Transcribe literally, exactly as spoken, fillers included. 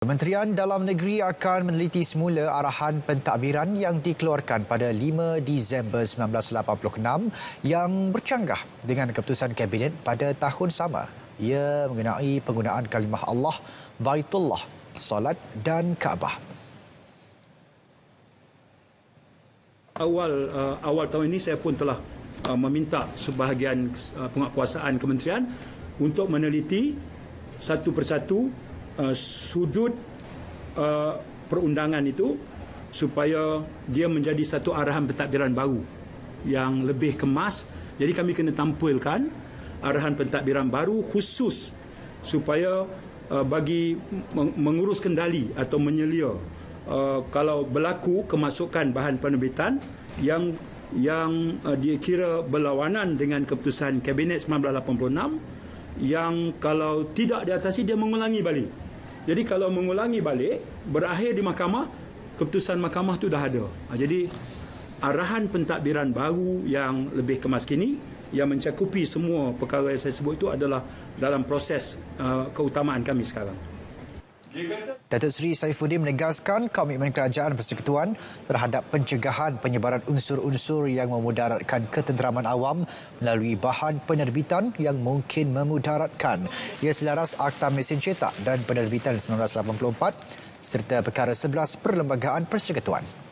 Kementerian Dalam Negeri akan meneliti semula arahan pentadbiran yang dikeluarkan pada lima Disember seribu sembilan ratus lapan puluh enam yang bercanggah dengan keputusan Kabinet pada tahun sama. Ia mengenai penggunaan kalimah Allah, Baitullah, solat dan Kaabah. Awal uh, awal tahun ini saya pun telah uh, meminta sebahagian uh, penguatkuasaan kementerian untuk meneliti satu persatu Uh, sudut uh, perundangan itu supaya dia menjadi satu arahan pentadbiran baru yang lebih kemas. Jadi kami kena tampilkan arahan pentadbiran baru khusus supaya uh, bagi mengurus kendali atau menyelia uh, kalau berlaku kemasukan bahan penerbitan yang yang uh, dia kira berlawanan dengan keputusan Kabinet seribu sembilan ratus lapan puluh enam, yang kalau tidak diatasi dia mengulangi balik. Jadi kalau mengulangi balik, berakhir di mahkamah, keputusan mahkamah itu dah ada. Jadi arahan pentadbiran baru yang lebih kemas kini, yang mencakupi semua perkara yang saya sebut itu adalah dalam proses uh, keutamaan kami sekarang. Datuk Seri Saifuddin menegaskan komitmen Kerajaan Persekutuan terhadap pencegahan penyebaran unsur-unsur yang memudaratkan ketenteraman awam melalui bahan penerbitan yang mungkin memudaratkan. Ia selaras Akta Mesin Cetak dan Penerbitan seribu sembilan ratus lapan puluh empat serta Perkara sebelas Perlembagaan Persekutuan.